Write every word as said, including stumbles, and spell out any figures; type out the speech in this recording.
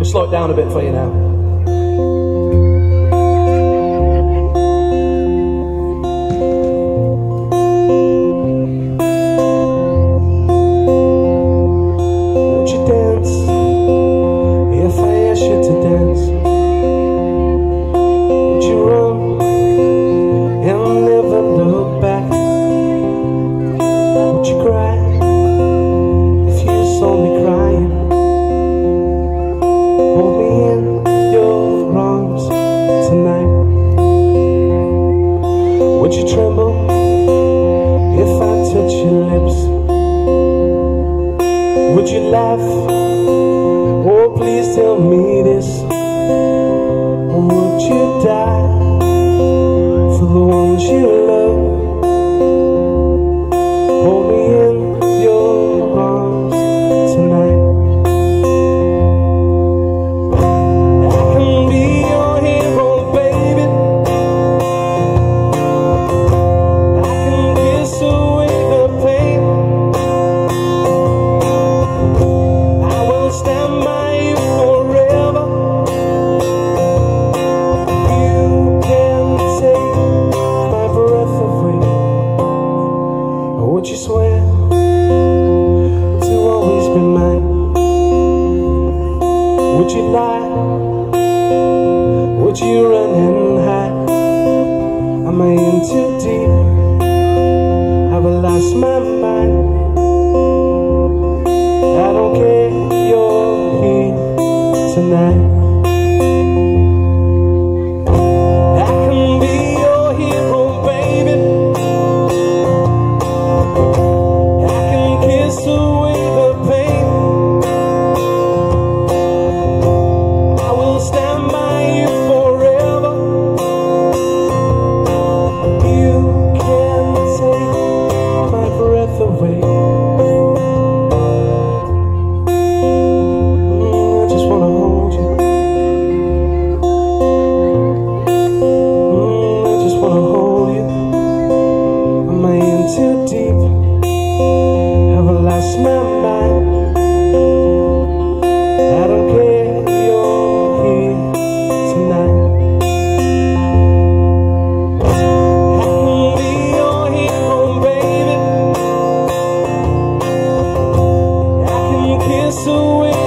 slow it down a bit for you now. Would you dance if I asked you to dance? Would you run and never look back? Would you cry if you saw me crying? Hold me in your arms tonight. Would you tremble if I touch your lips? Would you laugh? Oh, please tell me this. Or would you die for the ones you love? Hold me in your arms tonight. I can be your hero, baby. I can kiss away the pain. I will stand by you forever. You can take my breath away. Would you swear to always be mine? Would you lie? Would you run and hide? Am I in too deep? Have I lost my mind? I don't care, you're here tonight. I can be your hero, baby. I can kiss away the pain. I will stand by you forever. You can take my breath away. Mm, I just wanna hold you. Mm, I just wanna hold you. Am I in too deep? Have I lost my mind? I don't care, you're here tonight. I can be your hero, baby. I can kiss away